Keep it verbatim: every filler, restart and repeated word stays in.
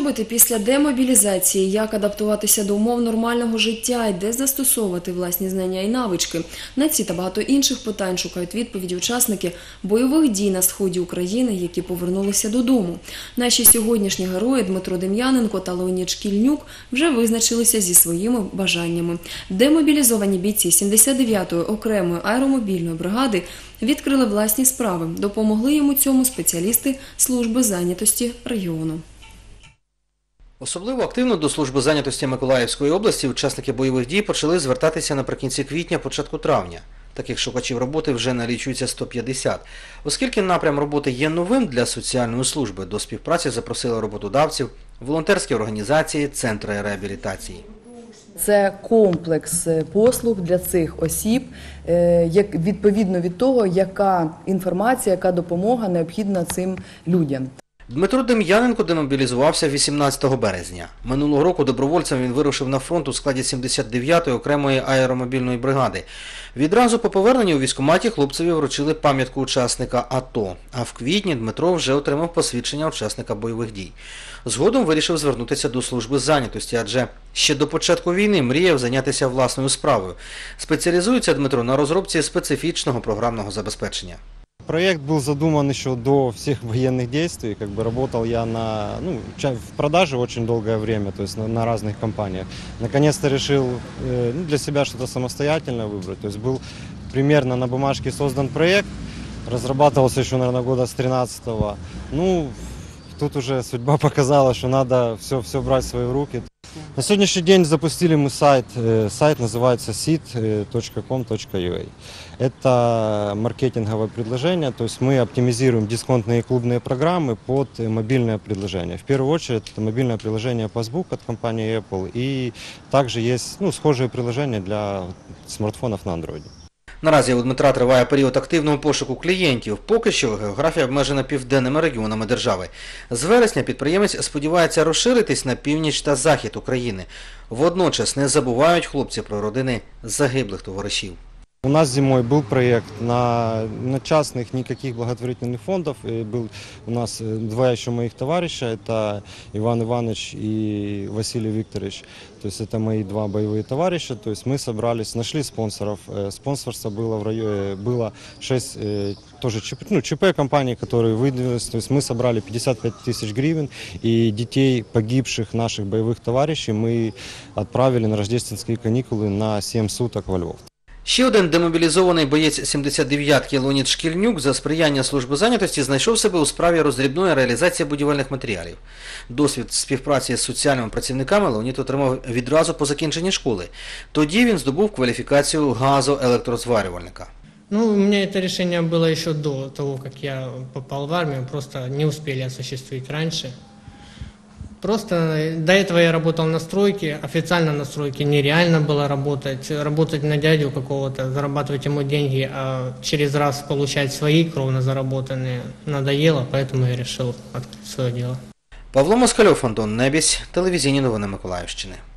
робити після демобілізації, як адаптуватися до умов нормального життя і де застосовувати власні знання і навички? На ці та багато інших питань шукають відповіді учасники бойових дій на сході України, які повернулися додому. Наші сьогоднішні герої Дмитро Дем'яненко та Леонід Шкільнюк вже визначилися зі своїми бажаннями. Демобілізовані бійці сімдесят дев'ятої окремої аеромобільної бригади відкрили власні справи. Допомогли йому цьому спеціалісти служби зайнятості регіону. Особливо активно до служби зайнятості Миколаївської області учасники бойових дій почали звертатися наприкінці квітня, початку травня. Таких шукачів роботи вже налічується сто п'ятдесят. Оскільки напрям роботи є новим для соціальної служби, до співпраці запросили роботодавців, волонтерські організації, центри реабілітації. Це комплекс послуг для цих осіб, відповідно від того, яка інформація, яка допомога необхідна цим людям. Дмитро Дем'яненко демобілізувався вісімнадцятого березня. Минулого року добровольцем він вирушив на фронт у складі сімдесят дев'ятої окремої аеромобільної бригади. Відразу по поверненню у військкоматі хлопцеві вручили пам'ятку учасника АТО, а в квітні Дмитро вже отримав посвідчення учасника бойових дій. Згодом вирішив звернутися до служби зайнятості, адже ще до початку війни мріяв зайнятися власною справою. Спеціалізується Дмитро на розробці специфічного програмного забезпечення. Проект был задуман еще до всех военных действий. Как бы работал я на, ну, в продаже очень долгое время, то есть на, на разных компаниях. Наконец-то решил э, ну, для себя что-то самостоятельно выбрать. То есть был примерно на бумажке создан проект, разрабатывался еще, наверное, года с тринадцатого. Ну, тут уже судьба показала, что надо все, все брать в свои руки. На сегодняшний день запустили мы сайт, сайт называется сит точка ком точка ю а. Это маркетинговое предложение, то есть мы оптимизируем дисконтные клубные программы под мобильное предложение. В первую очередь это мобильное приложение Passbook от компании Apple, и также есть ну, схожие приложения для смартфонов на Android. Наразі у Дмитра триває період активного пошуку клієнтів. Поки що географія обмежена південними регіонами держави. З вересня підприємець сподівається розширитись на північ та захід України. Водночас не забувають хлопці про родини загиблих товаришів. У нас зимой был проект на, на частных никаких благотворительных фондов. И был у нас два еще моих товарища, это Иван Иванович и Василий Викторович. То есть это мои два боевые товарища. То есть мы собрались, нашли спонсоров. Спонсорство было в районе, было шесть тоже ЧП, ну, ЧП компаний, которые выдвинулись. То есть мы собрали пятьдесят пять тысяч гривен, и детей погибших наших боевых товарищей мы отправили на рождественские каникулы на семь суток во Львов. Ще один демобілізований боєць сімдесят дев'ятки Леонід Шкільнюк за сприяння служби зайнятості знайшов себе у справі роздрібної реалізації будівельних матеріалів. Досвід співпраці з соціальними працівниками Леонід отримав відразу по закінченні школи. Тоді він здобув кваліфікацію газоелектрозварювальника. Ну, у меня это решение было еще до того, как я попал в армию, просто не успели осуществить раньше. Просто до этого я работал на стройке, официально на стройке нереально было работать. Работать на дядю какого-то, зарабатывать ему деньги, а через раз получать свои кровно заработанные надоело, поэтому я решил открыть свое дело. Павло Москальов, Антон Небісь, телевізійні новини Миколаївщини.